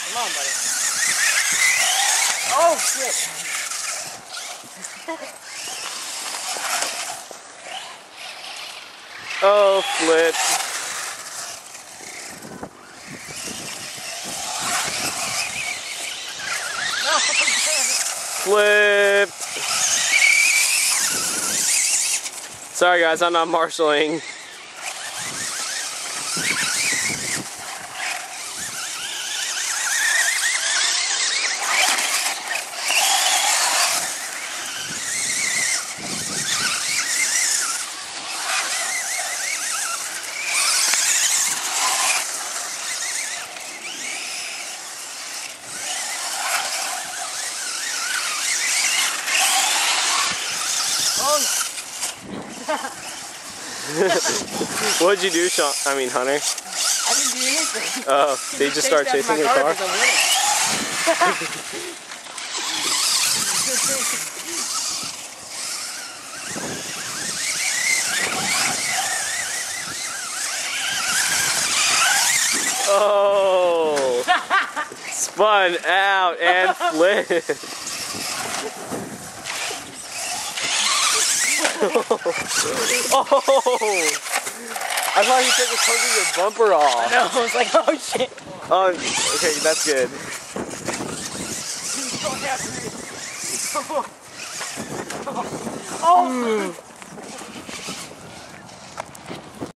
Come on, buddy. Oh, shit. Oh, flip. Flip. Sorry guys, I'm not marshalling. What'd you do, Sean? I mean, Hunter? I didn't do anything. Oh, did you just start chasing your car? Oh! Spun out and flipped. Oh! I thought you took a chunk of your bumper off. No, I was like, oh shit. Oh, okay, that's good. Oh.